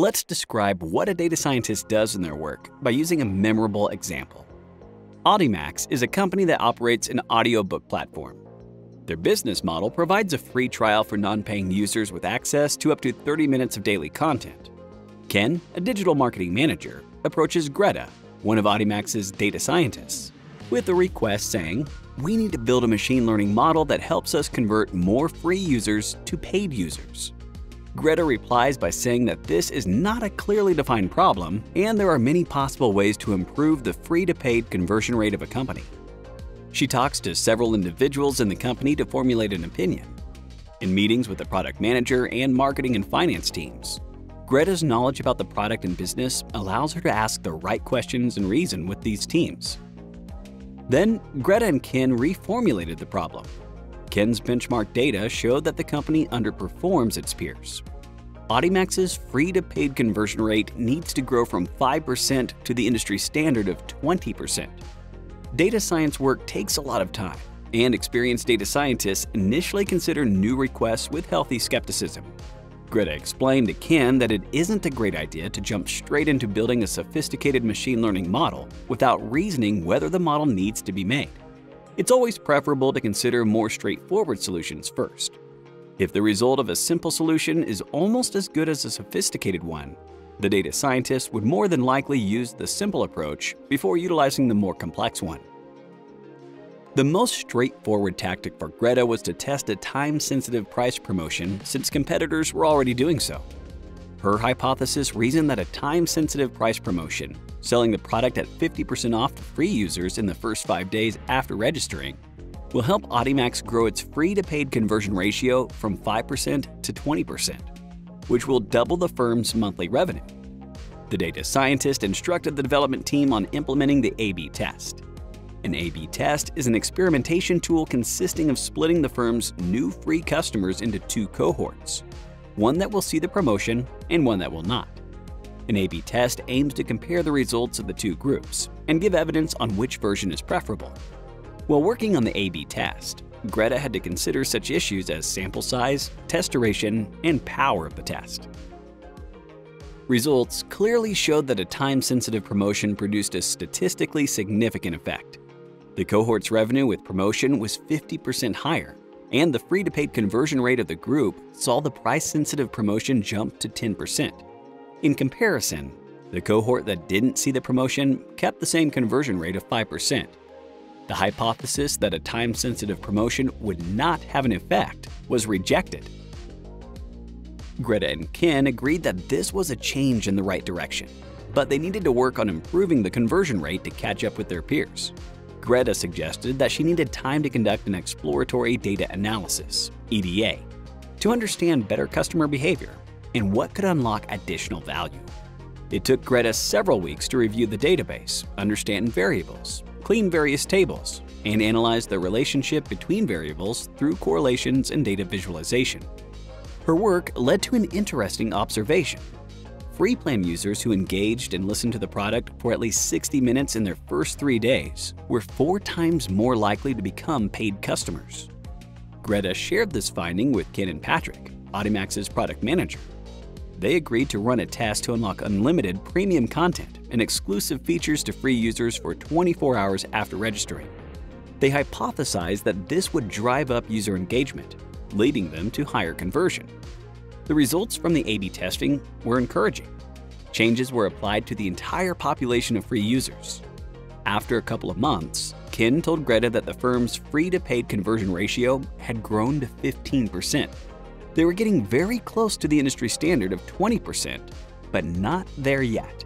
Let's describe what a data scientist does in their work by using a memorable example. Audimax is a company that operates an audiobook platform. Their business model provides a free trial for non-paying users with access to up to 30 minutes of daily content. Ken, a digital marketing manager, approaches Greta, one of Audimax's data scientists, with a request saying, "We need to build a machine learning model that helps us convert more free users to paid users." Greta replies by saying that this is not a clearly defined problem and there are many possible ways to improve the free-to-paid conversion rate of a company. She talks to several individuals in the company to formulate an opinion. In meetings with the product manager and marketing and finance teams, Greta's knowledge about the product and business allows her to ask the right questions and reason with these teams. Then, Greta and Ken reformulated the problem. Ken's benchmark data showed that the company underperforms its peers. Audimax's free-to-paid conversion rate needs to grow from 5% to the industry standard of 20%. Data science work takes a lot of time, and experienced data scientists initially consider new requests with healthy skepticism. Greta explained to Ken that it isn't a great idea to jump straight into building a sophisticated machine learning model without reasoning whether the model needs to be made. It's always preferable to consider more straightforward solutions first. If the result of a simple solution is almost as good as a sophisticated one, the data scientist would more than likely use the simple approach before utilizing the more complex one. The most straightforward tactic for Greta was to test a time-sensitive price promotion since competitors were already doing so. Her hypothesis reasoned that a time-sensitive price promotion, selling the product at 50% off to free users in the first 5 days after registering, will help Audimax grow its free-to-paid conversion ratio from 5% to 20%, which will double the firm's monthly revenue. The data scientist instructed the development team on implementing the A/B test. An A/B test is an experimentation tool consisting of splitting the firm's new free customers into 2 cohorts, one that will see the promotion and one that will not. An A/B test aims to compare the results of the 2 groups and give evidence on which version is preferable. While working on the A/B test, Greta had to consider such issues as sample size, test duration, and power of the test. Results clearly showed that a time-sensitive promotion produced a statistically significant effect. The cohort's revenue with promotion was 50% higher, and the free-to-paid conversion rate of the group saw the price-sensitive promotion jump to 10%. In comparison, the cohort that didn't see the promotion kept the same conversion rate of 5%. The hypothesis that a time-sensitive promotion would not have an effect was rejected. Greta and Ken agreed that this was a change in the right direction, but they needed to work on improving the conversion rate to catch up with their peers. Greta suggested that she needed time to conduct an exploratory data analysis, EDA, to understand better customer behavior and what could unlock additional value. It took Greta several weeks to review the database, understand variables, clean various tables, and analyze the relationship between variables through correlations and data visualization. Her work led to an interesting observation. Free plan users who engaged and listened to the product for at least 60 minutes in their first 3 days were 4 times more likely to become paid customers. Greta shared this finding with Ken and Patrick, Audimax's product manager. They agreed to run a test to unlock unlimited premium content and exclusive features to free users for 24 hours after registering. They hypothesized that this would drive up user engagement, leading them to higher conversion. The results from the A/B testing were encouraging. Changes were applied to the entire population of free users. After a couple of months, Ken told Greta that the firm's free-to-paid conversion ratio had grown to 15%. They were getting very close to the industry standard of 20%, but not there yet.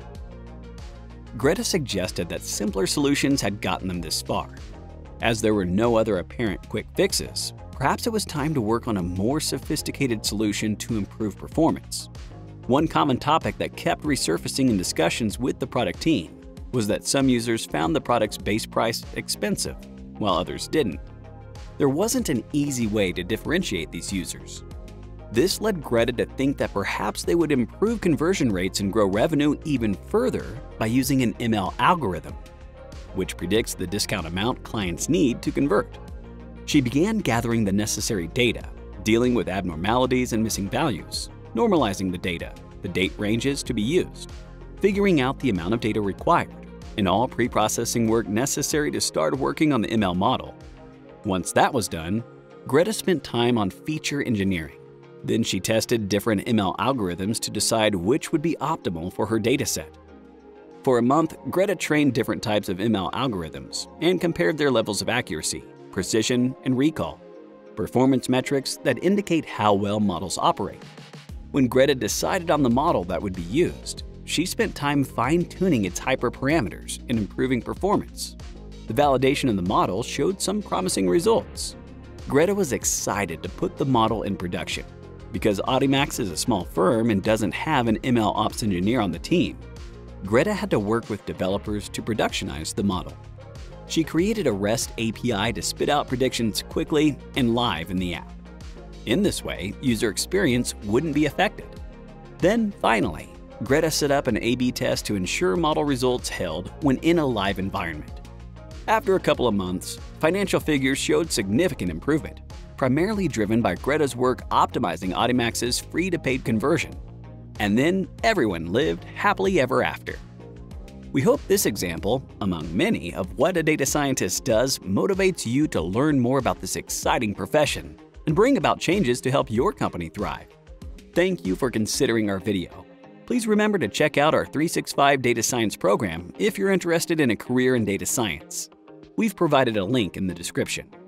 Greta suggested that simpler solutions had gotten them this far. As there were no other apparent quick fixes, perhaps it was time to work on a more sophisticated solution to improve performance. One common topic that kept resurfacing in discussions with the product team was that some users found the product's base price expensive, while others didn't. There wasn't an easy way to differentiate these users. This led Greta to think that perhaps they would improve conversion rates and grow revenue even further by using an ML algorithm, which predicts the discount amount clients need to convert. She began gathering the necessary data, dealing with abnormalities and missing values, normalizing the data, the date ranges to be used, figuring out the amount of data required, and all pre-processing work necessary to start working on the ML model. Once that was done, Greta spent time on feature engineering. Then she tested different ML algorithms to decide which would be optimal for her dataset. For a month, Greta trained different types of ML algorithms and compared their levels of accuracy, precision, and recall, performance metrics that indicate how well models operate. When Greta decided on the model that would be used, she spent time fine-tuning its hyperparameters and improving performance. The validation of the model showed some promising results. Greta was excited to put the model in production. Because Audimax is a small firm and doesn't have an ML ops engineer on the team, Greta had to work with developers to productionize the model. She created a REST API to spit out predictions quickly and live in the app. In this way, user experience wouldn't be affected. Then, finally, Greta set up an A/B test to ensure model results held when in a live environment. After a couple of months, financial figures showed significant improvement, primarily driven by Greta's work optimizing Audimax's free-to-paid conversion. And then everyone lived happily ever after. We hope this example, among many, of what a data scientist does motivates you to learn more about this exciting profession and bring about changes to help your company thrive. Thank you for considering our video. Please remember to check out our 365 Data Science program if you're interested in a career in data science. We've provided a link in the description.